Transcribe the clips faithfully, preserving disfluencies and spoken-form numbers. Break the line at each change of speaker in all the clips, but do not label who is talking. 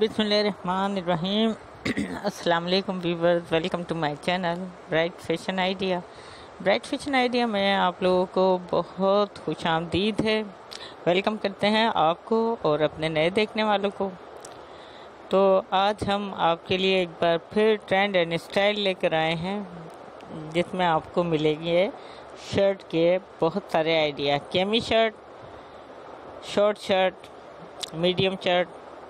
बिस्मिल्लाहिर्रहमानिर्रहीम। अस्सलाम वालेकुम viewers, welcome to my channel bright fashion idea. Bright fashion idea में आप लोगों को बहुत खुश आमदीद है। वेलकम करते हैं आपको और अपने नए देखने वालों को। तो आज हम आपके लिए एक बार फिर ट्रेंड एंड स्टाइल लेकर आए हैं, जिसमें आपको मिलेंगे शर्ट के बहुत सारे idea. Cami shirt, short shirt, medium shirt,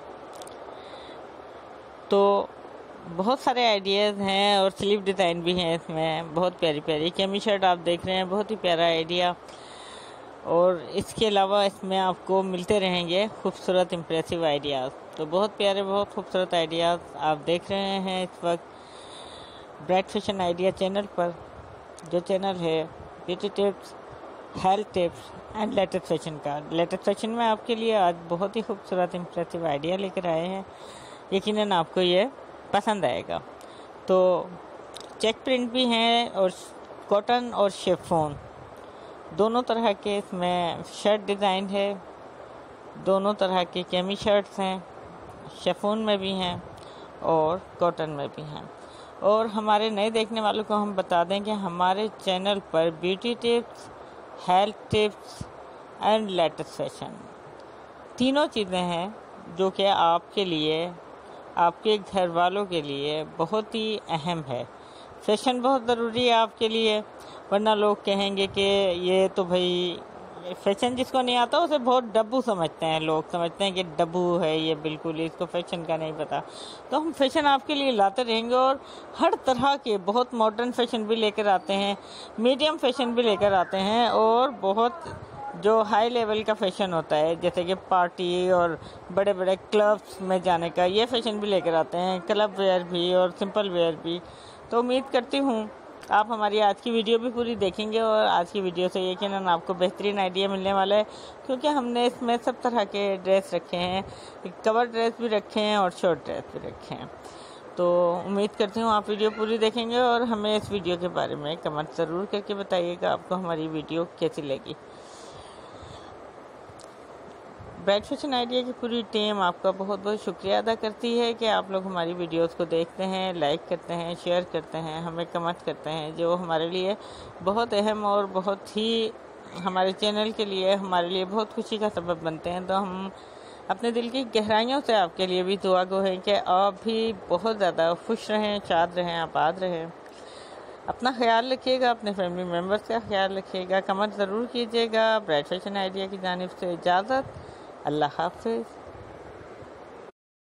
तो बहुत सारे आइडियाज़ हैं और स्लीव डिज़ाइन भी हैं इसमें। बहुत प्यारी प्यारी कैमी शर्ट आप देख रहे हैं, बहुत ही प्यारा आइडिया। और इसके अलावा इसमें आपको मिलते रहेंगे खूबसूरत इम्प्रेसिव आइडियाज़। तो बहुत प्यारे, बहुत खूबसूरत आइडियाज़ आप देख रहे हैं इस वक्त ब्राइट फैशन आइडिया चैनल पर, जो चैनल है beauty tips, health tips and latest fashion का। लेटेस्ट फैशन में आपके लिए आज बहुत ही खूबसूरत इम्प्रेसिव आइडिया लेकर आए हैं। यकीनन आपको ये पसंद आएगा। तो चेक प्रिंट भी हैं और कॉटन और शिफॉन दोनों तरह के इसमें शर्ट डिज़ाइन है। दोनों तरह के कैमी शर्ट्स हैं, शिफॉन में भी हैं और कॉटन में भी हैं। और हमारे नए देखने वालों को हम बता दें कि हमारे चैनल पर beauty tips, health tips and latest fashion तीनों चीज़ें हैं जो कि आपके लिए, आपके घर वालों के लिए बहुत ही अहम है। फैशन बहुत ज़रूरी है आपके लिए, वरना लोग कहेंगे कि ये तो भाई फैशन जिसको नहीं आता उसे बहुत डब्बू समझते हैं। लोग समझते हैं कि डब्बू है ये, बिल्कुल ही इसको फैशन का नहीं पता। तो हम फैशन आपके लिए लाते रहेंगे और हर तरह के बहुत मॉडर्न फैशन भी लेकर आते हैं, मीडियम फैशन भी लेकर आते हैं और बहुत जो हाई लेवल का फैशन होता है, जैसे कि पार्टी और बड़े बड़े क्लब्स में जाने का, ये फैशन भी लेकर आते हैं, क्लब वेयर भी और सिंपल वेयर भी। तो उम्मीद करती हूँ आप हमारी आज की वीडियो भी पूरी देखेंगे और आज की वीडियो से यकीनन आपको बेहतरीन आइडिया मिलने वाला है, क्योंकि हमने इसमें सब तरह के ड्रेस रखे हैं, कवर ड्रेस भी रखे हैं और शॉर्ट ड्रेस भी रखे हैं। तो उम्मीद करती हूँ आप वीडियो पूरी देखेंगे और हमें इस वीडियो के बारे में कमेंट ज़रूर करके बताइएगा आपको हमारी वीडियो कैसी लगी। ब्राइट फैशन आइडिया की पूरी टीम आपका बहुत बहुत शुक्रिया अदा करती है कि आप लोग हमारी वीडियोस को देखते हैं, लाइक करते हैं, शेयर करते हैं, हमें कमेंट करते हैं, जो हमारे लिए बहुत अहम और बहुत ही हमारे चैनल के लिए, हमारे लिए बहुत खुशी का सबब बनते हैं। तो हम अपने दिल की गहराइयों से आपके लिए भी दुआ गो हैं कि आप भी बहुत ज़्यादा खुश रहें, शाद रहें, आबाद रहें। अपना ख्याल रखिएगा, अपने फैमिली मेम्बर्स का ख्याल रखिएगा, कमेंट ज़रूर कीजिएगा। ब्राइट फैशन आइडिया की जानिब से इजाज़त, अल्लाह हाफ़िज़।